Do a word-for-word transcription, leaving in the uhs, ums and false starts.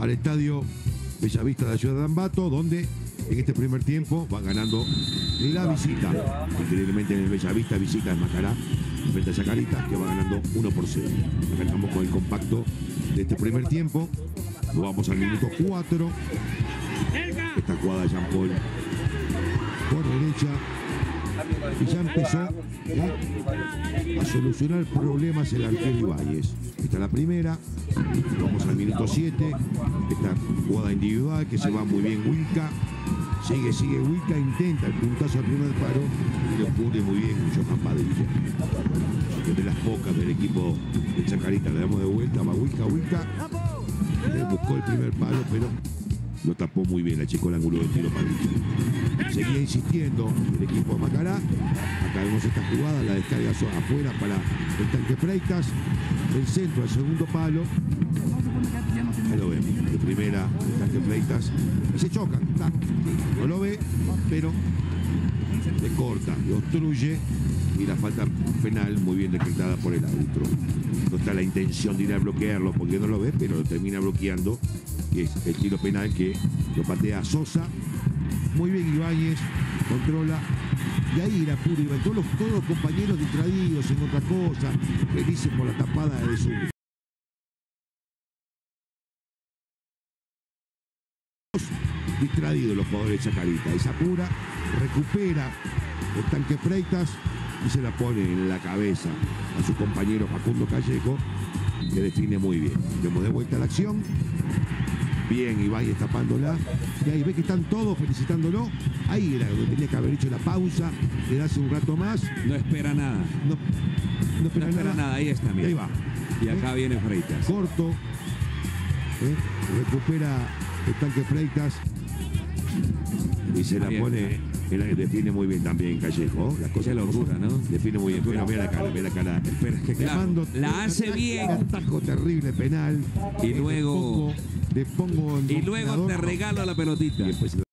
al estadio Bellavista de la ciudad de Ambato, donde en este primer tiempo va ganando la visita. Increíblemente en el Bellavista, visita en Macará, frente a Chacarita, que va ganando uno por cero. Arrancamos con el compacto de este primer tiempo. Lo vamos al minuto cuatro. Esta jugada de Jean Paul por derecha. Y ya empezó ¿eh? a solucionar problemas el arquero Ibáñez. Esta es la primera. Vamos al minuto siete. Esta jugada individual que se va muy bien Wilca. Sigue, sigue Wilca, intenta el puntazo al primer paro y lo cubre muy bien Johan Padilla. Es de las pocas del equipo de Chacarita. Le damos de vuelta, va Wilca, Wilca. Le buscó el primer palo, pero lo tapó muy bien, achicó el ángulo del tiro Padilla. Seguía insistiendo el equipo de Macará. Acá vemos esta jugada, la descarga afuera para el Tanque Freitas. El centro al segundo palo. Ahí lo vemos, de primera el Tanque Freitas. Y se chocan. No lo ve, pero le corta, le obstruye. Y la falta penal muy bien decretada por el árbitro. No está la intención de ir a bloquearlo porque no lo ve, pero lo termina bloqueando. Y es el tiro penal que lo patea Sosa. Muy bien Ibáñez, controla. Y ahí era puro Ibáñez. Todos los, todos los compañeros distraídos en otra cosa, felices por la tapada de su... Distraídos los jugadores de Chacarita. Esa pura, recupera el Tanque Freitas y se la pone en la cabeza a su compañero Facundo Callejo, que define muy bien. Vemos de vuelta la acción. Bien, Ibáñez tapándola. Y ahí ve que están todos felicitándolo. Ahí era donde tenía que haber hecho la pausa, quedarse un rato más. No espera nada. No, no espera, no espera nada. nada. Ahí está, mira. Y ahí va. Y acá ¿Eh? viene Freitas. Corto. ¿Eh? Recupera el Tanque Freitas. Y se la ahí pone, la, define muy bien también Callejo. La cosa Qué locura, ¿no? Define muy bien, pero mira la cara, mira la cara. Pero es que claro, mando, la hace bien. Un atajo terrible penal. Y luego... Le pongo, le pongo y luego te regalo la pelotita.